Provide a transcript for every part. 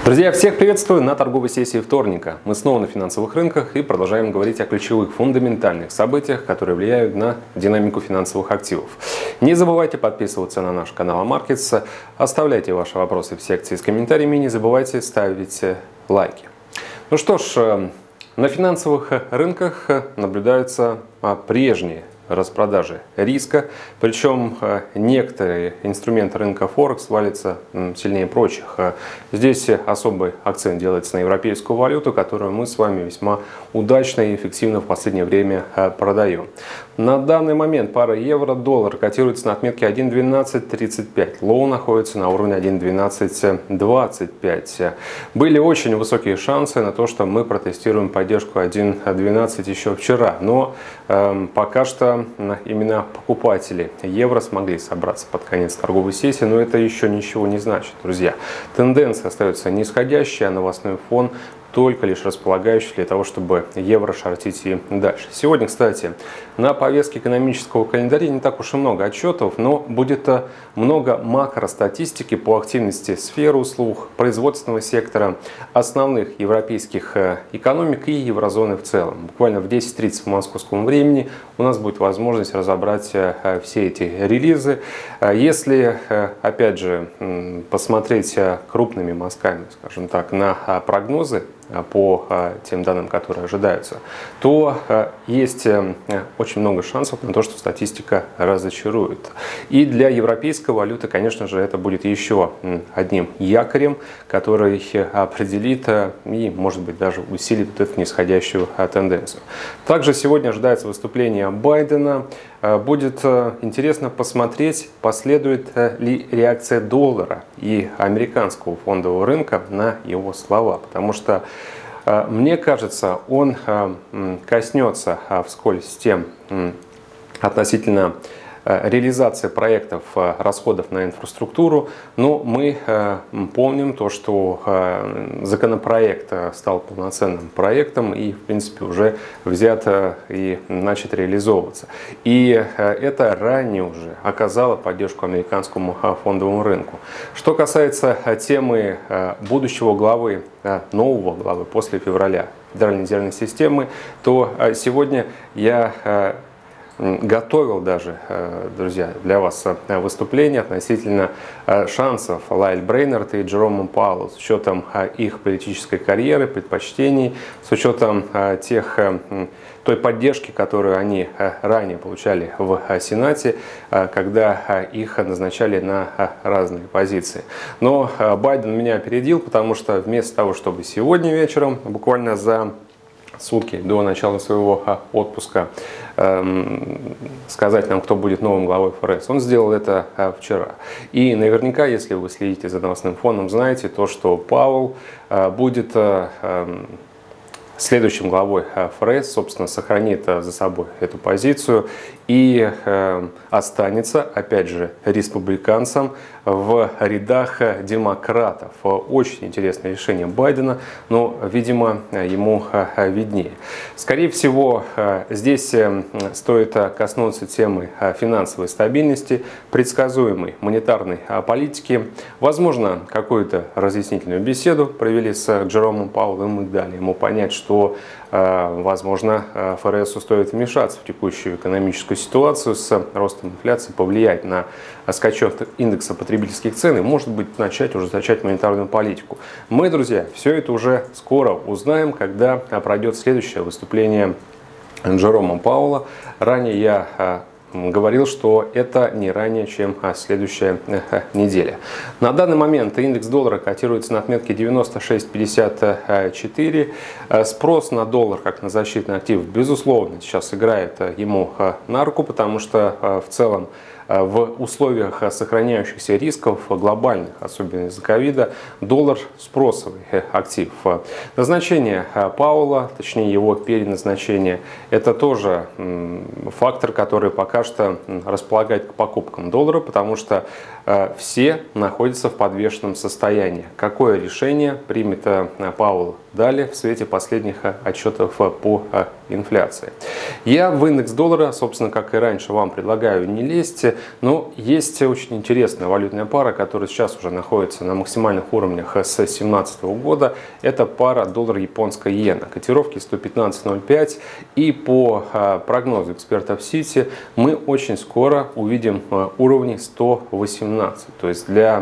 Друзья, всех приветствую на торговой сессии вторника. Мы снова на финансовых рынках и продолжаем говорить о ключевых фундаментальных событиях, которые влияют на динамику финансовых активов. Не забывайте подписываться на наш канал Markets, оставляйте ваши вопросы в секции с комментариями и не забывайте ставить лайки. Ну что ж, на финансовых рынках наблюдаются прежние распродажи риска, причем некоторые инструменты рынка Форекс валятся сильнее прочих. Здесь особый акцент делается на европейскую валюту, которую мы с вами весьма удачно и эффективно в последнее время продаем. На данный момент пара евро-доллар котируется на отметке 1.1235, лоу находится на уровне 1.1225. Были очень высокие шансы на то, что мы протестируем поддержку 1.12 еще вчера, но пока что именно покупатели евро смогли собраться под конец торговой сессии, но это еще ничего не значит, друзья. Тенденция остается нисходящая, а новостной фон только лишь располагающий для того, чтобы евро шортить и дальше. Сегодня, кстати, на повестке экономического календаря не так уж и много отчетов, но будет много макростатистики по активности сферы услуг, производственного сектора, основных европейских экономик и еврозоны в целом. Буквально в 10:30 по московскому времени у нас будет возможность разобрать все эти релизы. Если, опять же, посмотреть крупными мазками, скажем так, на прогнозы по тем данным, которые ожидаются, то есть очень много шансов на то, что статистика разочарует. И для европейской валюты, конечно же, это будет еще одним якорем, который определит и, может быть, даже усилит эту нисходящую тенденцию. Также сегодня ожидается выступление Байдена. Будет интересно посмотреть, последует ли реакция доллара и американского фондового рынка на его слова, потому что мне кажется, он коснется вскользь тем относительно реализации проектов, расходов на инфраструктуру, но мы помним то, что законопроект стал полноценным проектом и, в принципе, уже взят и начат реализовываться. И это ранее уже оказало поддержку американскому фондовому рынку. Что касается темы будущего главы, нового главы после февраля Федеральной резервной системы, то сегодня я готовил даже, друзья, для вас выступление относительно шансов Лайль Брейнард и Джерома Пауэлла с учетом их политической карьеры, предпочтений, с учетом той поддержки, которую они ранее получали в Сенате, когда их назначали на разные позиции. Но Байден меня опередил, потому что вместо того, чтобы сегодня вечером, буквально за сутки до начала своего отпуска, сказать нам, кто будет новым главой ФРС. Он сделал это вчера. И наверняка, если вы следите за новостным фоном, знаете то, что Пауэлл будет следующим главой ФРС, собственно, сохранит за собой эту позицию и останется, опять же, республиканцем в рядах демократов. Очень интересное решение Байдена, но, видимо, ему виднее. Скорее всего, здесь стоит коснуться темы финансовой стабильности, предсказуемой монетарной политики. Возможно, какую-то разъяснительную беседу провели с Джеромом Пауэллом и дали ему понять, что, возможно, ФРСу стоит вмешаться в текущую экономическую ситуацию с ростом инфляции, повлиять на скачок индекса потребительских цен и, может быть, начать монетарную политику. Мы, друзья, все это уже скоро узнаем, когда пройдет следующее выступление Джерома Пауэлла. Ранее я говорил, что это не ранее, чем следующая неделя. На данный момент индекс доллара котируется на отметке 96.54. Спрос на доллар как на защитный актив, безусловно, сейчас играет ему на руку, потому что в целом в условиях сохраняющихся рисков глобальных, особенно из-за ковида, доллар спросовый актив. Назначение Пауэлла, точнее его переназначение, это тоже фактор, который пока что располагает к покупкам доллара, потому что все находятся в подвешенном состоянии. Какое решение примет Пауэлл далее в свете последних отчетов по инфляции? Я в индекс доллара, собственно, как и раньше, вам предлагаю не лезть. Но есть очень интересная валютная пара, которая сейчас уже находится на максимальных уровнях с 2017 года. Это пара доллар-японская иена. Котировки 115.05. И по прогнозу экспертов Citi мы очень скоро увидим уровни 118. То есть для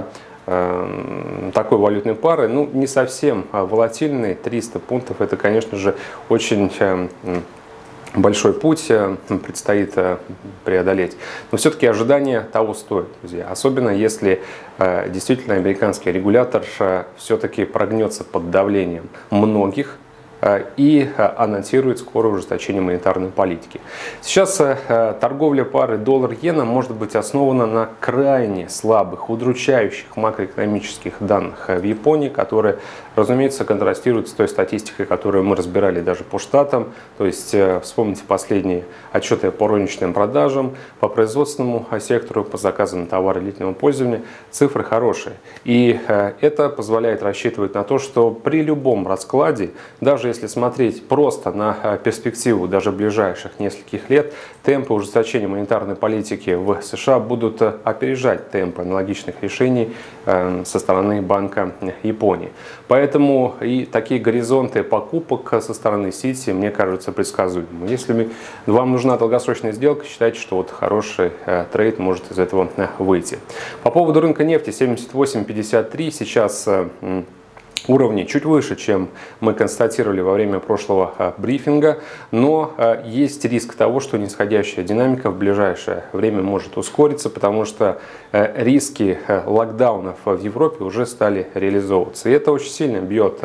такой валютной пары, ну, не совсем волатильный, 300 пунктов, это, конечно же, очень большой путь предстоит преодолеть. Но все-таки ожидания того стоят, друзья. Особенно если действительно американский регулятор все-таки прогнется под давлением многих и анонсирует скорое ужесточение монетарной политики. Сейчас торговля пары доллар-иена может быть основана на крайне слабых, удручающих макроэкономических данных в Японии, которые, разумеется, контрастируют с той статистикой, которую мы разбирали даже по штатам. То есть вспомните последние отчеты по розничным продажам, по производственному сектору, по заказам на товары длительного пользования. Цифры хорошие. И это позволяет рассчитывать на то, что при любом раскладе, даже если смотреть просто на перспективу даже ближайших нескольких лет, темпы ужесточения монетарной политики в США будут опережать темпы аналогичных решений со стороны Банка Японии. Поэтому и такие горизонты покупок со стороны Citi, мне кажется, предсказуемыми. Если вам нужна долгосрочная сделка, считайте, что вот хороший трейд может из этого выйти. По поводу рынка нефти 78.53 сейчас уровни чуть выше, чем мы констатировали во время прошлого брифинга, но есть риск того, что нисходящая динамика в ближайшее время может ускориться, потому что риски локдаунов в Европе уже стали реализовываться. И это очень сильно бьет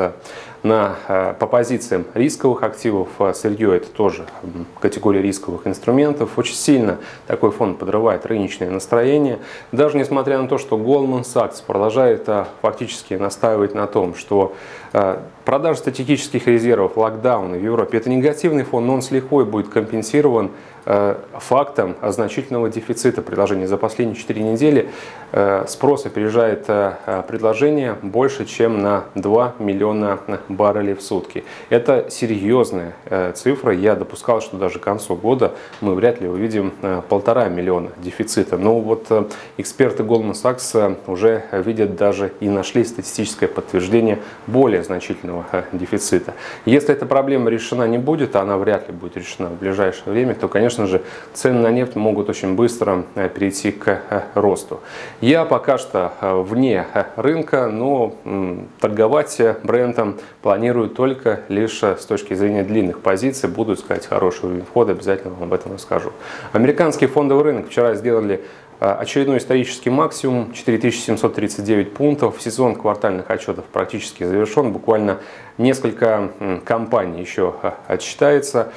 по позициям рисковых активов. Сырье — это тоже категория рисковых инструментов. Очень сильно такой фон подрывает рыночное настроение. Даже несмотря на то, что Goldman Sachs продолжает фактически настаивать на том, что продажа стратегических резервов, локдауны в Европе — это негативный фон, но он с лихвой будет компенсирован фактом значительного дефицита предложения. За последние 4 недели спрос опережает предложение больше, чем на 2 миллиона баррелей в сутки. Это серьезная цифра. Я допускал, что даже к концу года мы вряд ли увидим 1,5 миллиона дефицита. Но вот эксперты Goldman Sachs уже видят даже и нашли статистическое подтверждение более значительного дефицита. Если эта проблема решена не будет, а она вряд ли будет решена в ближайшее время, то, конечно же, цены на нефть могут очень быстро перейти к росту. Я пока что вне рынка, но торговать брендом планирую только лишь с точки зрения длинных позиций. Буду искать хороший уровень входа, обязательно вам об этом расскажу. Американский фондовый рынок вчера сделали очередной исторический максимум, 4739 пунктов. Сезон квартальных отчетов практически завершен. Буквально несколько компаний еще отчитается.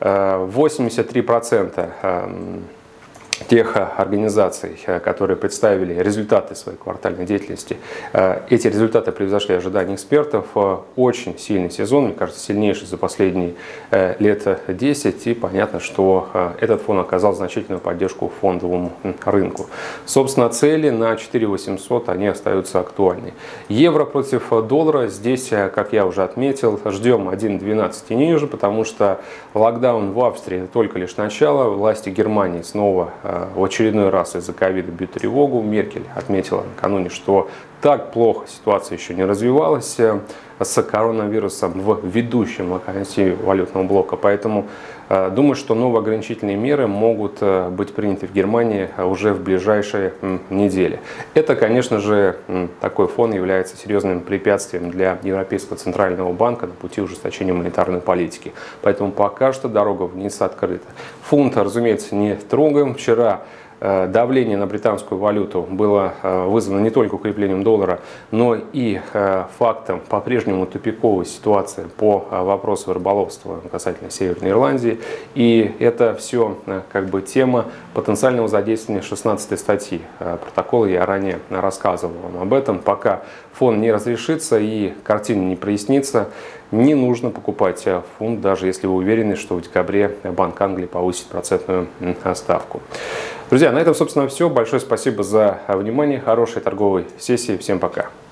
83% тех организаций, которые представили результаты своей квартальной деятельности, эти результаты превзошли ожидания экспертов. Очень сильный сезон, мне кажется, сильнейший за последние лет 10. И понятно, что этот фон оказал значительную поддержку фондовому рынку. Собственно, цели на 4800 они остаются актуальны. Евро против доллара. Здесь, как я уже отметил, ждем 1.12 и ниже, потому что локдаун в Австрии только лишь начало. Власти Германии снова в очередной раз из-за ковида бьют тревогу. Меркель отметила накануне, что так плохо ситуация еще не развивалась с коронавирусом в ведущем локомотиве валютного блока. Поэтому думаю, что новые ограничительные меры могут быть приняты в Германии уже в ближайшие недели. Это, конечно же, такой фон является серьезным препятствием для Европейского центрального банка на пути ужесточения монетарной политики. Поэтому пока что дорога вниз открыта. Фунт, разумеется, не трогаем. Вчера давление на британскую валюту было вызвано не только укреплением доллара, но и фактом по-прежнему тупиковой ситуации по вопросу рыболовства касательно Северной Ирландии. И это все как бы тема потенциального задействования 16 статьи протокола. Я ранее рассказывал вам об этом. Пока фон не разрешится и картина не прояснится, не нужно покупать фунт, даже если вы уверены, что в декабре Банк Англии повысит процентную ставку. Друзья, на этом, собственно, все. Большое спасибо за внимание. Хорошей торговой сессии. Всем пока.